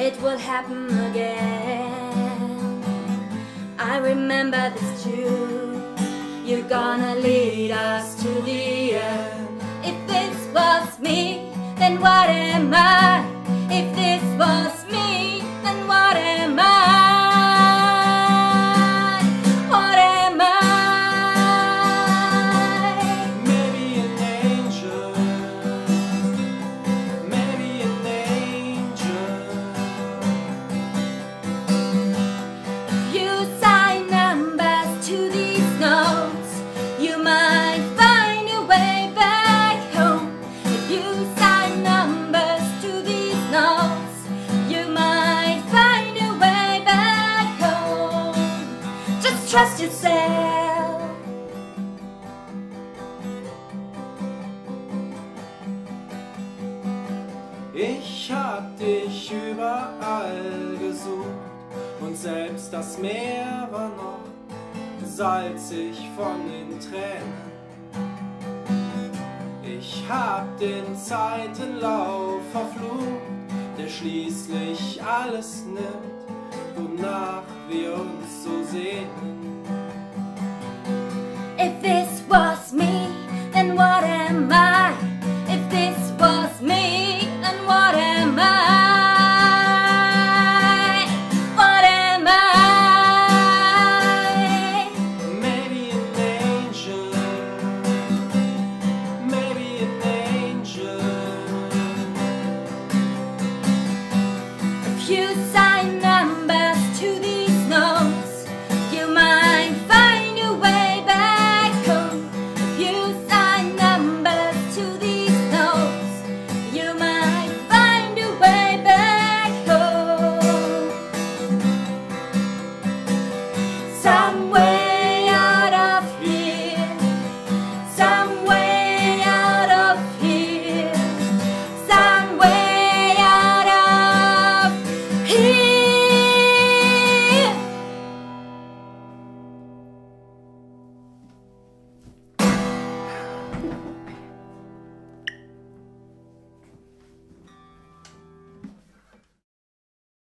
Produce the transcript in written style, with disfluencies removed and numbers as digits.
it will happen again. I remember this too. You're gonna lead us to the end. If this was me, then what am I? If this was me, then what am I? What am I? Maybe an angel, maybe an angel. If you sign numbers to these notes, you might find your way back home. If you sign numbers to these notes, you might find your way back home. Just trust yourself. Ich hab dich überall gesucht und selbst das Meer war noch salzig von den Tränen. Ich hab den Zeitenlauf verflucht, der schließlich alles nimmt, wonach wir uns so sehnen. If this was me, then what am I? If this was me, then what am I? What am I? Maybe an angel, maybe an angel. If you sign